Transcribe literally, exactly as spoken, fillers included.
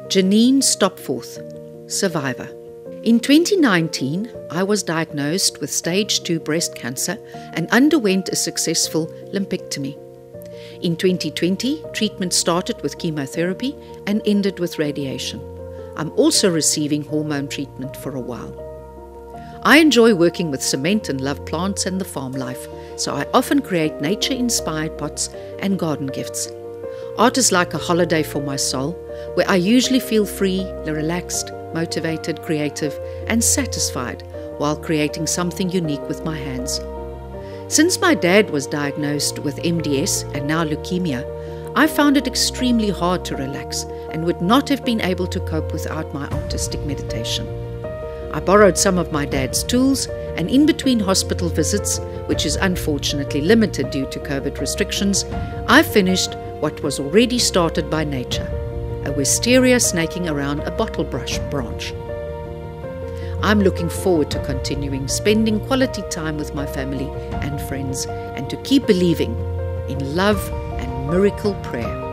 Janine Stopforth, survivor. In twenty nineteen, I was diagnosed with stage two breast cancer and underwent a successful lumpectomy. In twenty twenty, treatment started with chemotherapy and ended with radiation. I'm also receiving hormone treatment for a while. I enjoy working with cement and love plants and the farm life, so I often create nature-inspired pots and garden gifts. Art is like a holiday for my soul, where I usually feel free, relaxed, motivated, creative, and satisfied while creating something unique with my hands. Since my dad was diagnosed with M D S and now leukemia, I found it extremely hard to relax and would not have been able to cope without my artistic meditation. I borrowed some of my dad's tools, and in between hospital visits, which is unfortunately limited due to COVID restrictions, I finished what was already started by nature, a wisteria snaking around a bottle brush branch. I'm looking forward to continuing spending quality time with my family and friends, and to keep believing in love and miracle prayer.